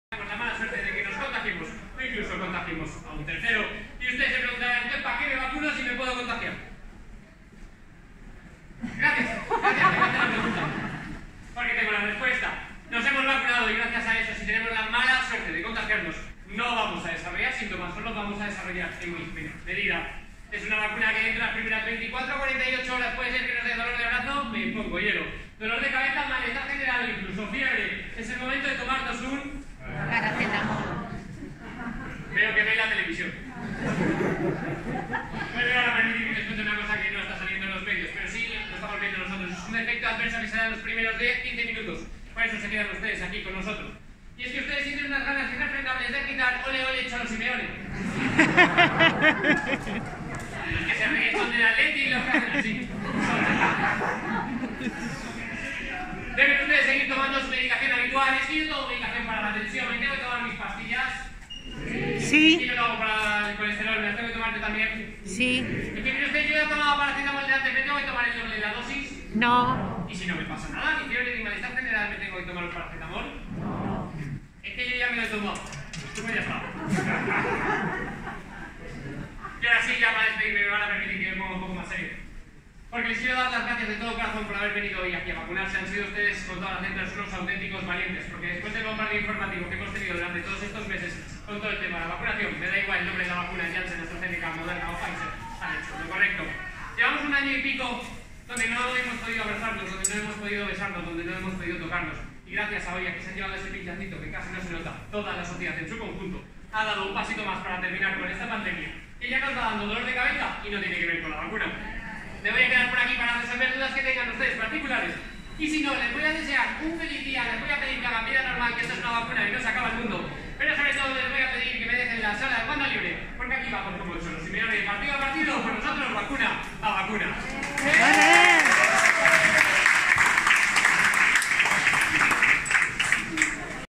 la mala suerte de que nos contagiemos o incluso contagiemos a un tercero. Y ustedes se preguntarán, ¿para qué me vacuno si me puedo contagiar? Gracias por la pregunta. Porque tengo la respuesta. Nos hemos vacunado y gracias a eso, si tenemos la mala suerte de contagiarnos, no vamos a desarrollar síntomas, solo vamos a desarrollar hemorragia herida. Es una vacuna que dentro de las primeras 24 o 48 horas puede ser que nos dé dolor de brazo, me pongo hielo. Dolor de cabeza, malestar general, incluso fiebre. Es el momento de tomarnos un paracetamol. Veo que veis la televisión. Me voy a permitir que les cuente una cosa que no está saliendo en los medios, pero sí lo estamos viendo nosotros. Es un efecto adverso que se da en los primeros 10-15 minutos. Por eso se quedan ustedes aquí con nosotros. Y es que ustedes sienten unas ganas irrefrenables de gritar ole ole Cholo Simeone. Los que se ríen de la Leti y los que hacen así. Deben ustedes seguir tomando su medicación habitual. Es que yo tomo medicación para la tensión. ¿Me tengo que tomar mis pastillas? Sí. ¿Y yo lo hago para el colesterol? ¿Me las tengo que tomar yo también? Sí. Es que mire usted, yo ya he tomado paracetamol de antes. ¿Me tengo que tomar el doble de la dosis? No. ¿Y si no me pasa nada? ¿Ni fiebre ni malestar general me tengo que tomar el paracetamol? No. Es que yo ya me lo he tomado. Pues ya está. Y ahora sí, ya para despedirme me van a permitir que me ponga un poco más serio. Porque les quiero dar las gracias de todo corazón por haber venido hoy aquí a vacunarse. Han sido ustedes, con todas las letras, unos auténticos valientes. Porque después del bombardeo informativo que hemos tenido durante todos estos meses con todo el tema de la vacunación, me da igual el nombre de la vacuna, Janssen, AstraZeneca, Moderna o Pfizer, han hecho lo correcto. Llevamos un año y pico donde no hemos podido abrazarnos, donde no hemos podido besarnos, donde no hemos podido tocarnos. Y gracias a hoy a que se ha llevado ese pinchacito que casi no se nota, toda la sociedad en su conjunto ha dado un pasito más para terminar con esta pandemia, que ya nos está dando dolor de cabeza y no tiene que ver con la vacuna. Me voy a quedar por aquí para resolver dudas que tengan ustedes particulares. Y si no, les voy a desear un feliz día, les voy a pedir que hagan vida normal, que esto es una vacuna y no se acaba el mundo. Pero sobre todo les voy a pedir que me dejen la sala de banda libre, porque aquí vamos como el Cholo Simeone, partido a partido, por nosotros vacuna a vacuna.